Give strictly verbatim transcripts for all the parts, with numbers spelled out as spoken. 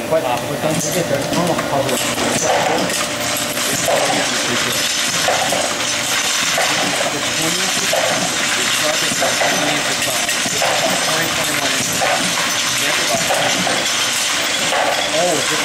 But, but don't forget, there's normal cover. The twenty inches, the truck is about twenty inches tall. twenty, twenty-one inches. That's about twenty inches. Oh, this.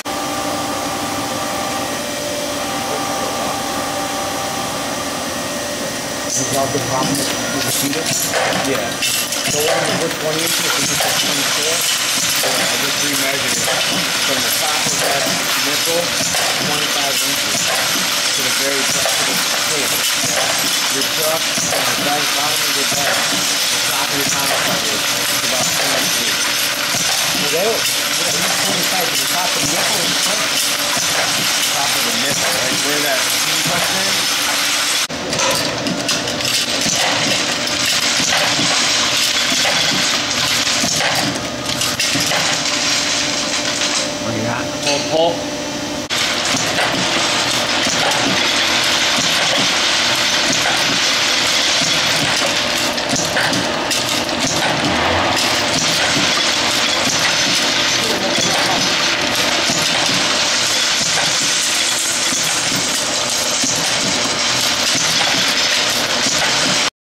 Is that the problem with the feeder? Yeah. The one that was twenty inches, we just got twenty-four. I just remeasured it from the top of that nipple, twenty-five inches, to the very top of the tail. Your truck, from the very bottom of your bed, the top of your tongue cover is about twenty-three. So they were, yeah, he's twenty-five to the top of the nipple and the front. Top of the nipple, right where that T button is.